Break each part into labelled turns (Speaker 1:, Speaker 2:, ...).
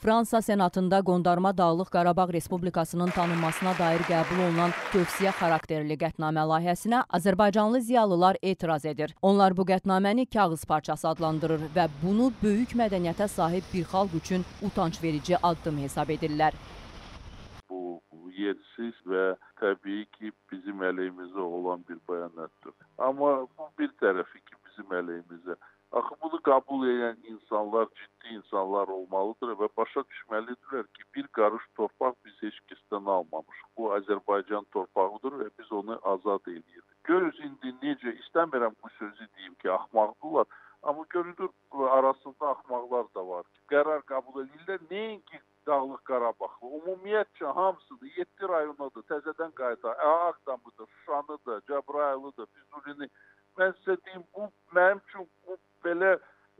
Speaker 1: Fransa Senatında qondarma Dağlıq Qarabağ Respublikasının tanınmasına dair qəbul olunan tövsiyə xarakterli qətnamə layihəsinə Azərbaycanlı ziyalılar etiraz edir. Onlar bu qətnaməni kağız parçası adlandırır və bunu böyük mədəniyyətə sahib bir xalq üçün utanç verici addım hesab edirlər.
Speaker 2: Bu yersiz və təbii ki, bizim əleyhimizə olan bir bəyanatdır. Amma bu bir tərəfi ki, bizim əleyhimizə. Axı bunu qəbul edən insanlar ciddi insanlar olmalıdır və başa düşməlidirlər ki, bir qarış torpaq biz heç kəsdən almamışıq. Bu Azərbaycan torpağıdır və biz onu azad edirik. Görürüz indi necə, istəmirəm bu sözü deyim ki, axmaqdırlar, amma görülür arasında axmaqlar da var ki, qərar qəbul edirlər, nəinki Dağlıq Qarabağlı, ümumiyyətcə hamısıdır, 7 rayonadır, təzədən qayıtar, Ağdamıdır, Şuşanıdır, Cəbrayılıdır, Füzulini. Mən sizə deyim, bu mənim üçün bu belə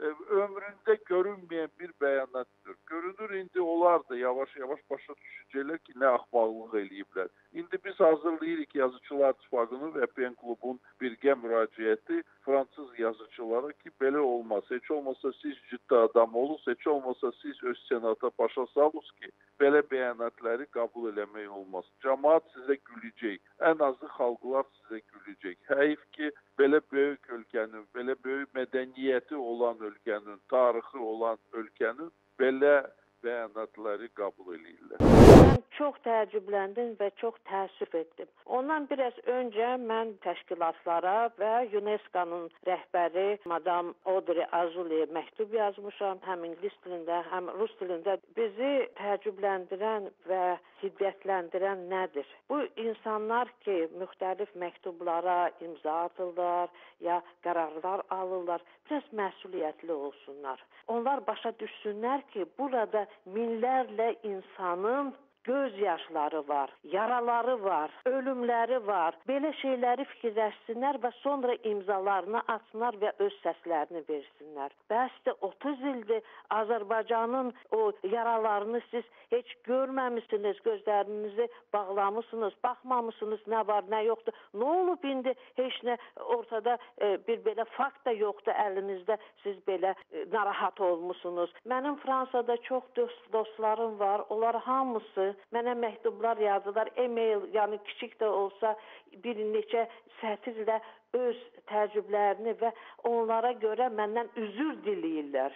Speaker 2: ömründə görünməyən bir bəyanatdır. Görünür, indi onlar da yavaş-yavaş başa düşəcəklər ki, nə axmaqlıq eləyiblər. İndi biz hazırlayırıq Yazıçılar İttifaqının və PEN Klubun birgə müraciəti fransız yazıçılara ki, belə olmaz. Heç olmasa siz ciddi adam olunuz, heç olmasa siz öz senata başa salınız ki, belə bəyanatları qəbul eləmək olmaz. Cəmaat sizə güləcək, ən azı xalqlar sizə güləcək. Həyif ki, belə böyük ölkənin, belə böyük mədəniyyəti olan ölkənin, tarixi olan ölkənin belə bəyanatları qəbul edirlər.
Speaker 3: Mən çox təəccübləndim və çox təəssüf etdim. Ondan biraz öncə mən təşkilatlara və UNESCO-nun rəhbəri Madam Audrey Azoulay məktub yazmışam. Həm ingilis dilində, həm rus dilində. Bizi təəccübləndirən və hiddətləndirən nədir? Bu insanlar ki, müxtəlif məktublara imza atırlar, ya qərarlar alırlar, biraz məsuliyyətli olsunlar. Onlar başa düşsünlər ki, burada minlərlə insanın göz yaşları var, yaraları var, ölümləri var. Belə şeyləri fikirləşsinlər və sonra imzalarını atsınlar və öz səslərini versinlər. Bəsdir 30 ildir Azərbaycanın o yaralarını siz heç görməmişsiniz, gözlərinizi bağlamışsınız, baxmamışsınız, nə var, nə yoxdur. Nə olub indi heç nə ortada bir belə fakt da yoxdur əlinizdə, siz belə narahat olmuşsunuz. Mənim Fransada çox dostlarım var, onlar hamısı mənə məktublar yazdılar, e-mail, yəni kiçik də olsa bir neçə sətirlə öz təəccüblərini və onlara görə məndən üzr diləyirlər.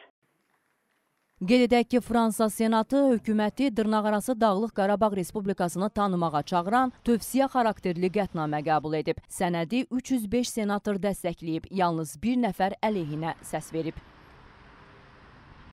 Speaker 1: Qeyd edək ki, Fransa Senatı hökuməti dırnaqarası Dağlıq Qarabağ Respublikasını tanımağa çağıran tövsiyə xarakterli qətnamə qəbul edib. Sənədi 305 senator dəstəkləyib, yalnız bir nəfər əleyhinə səs verib.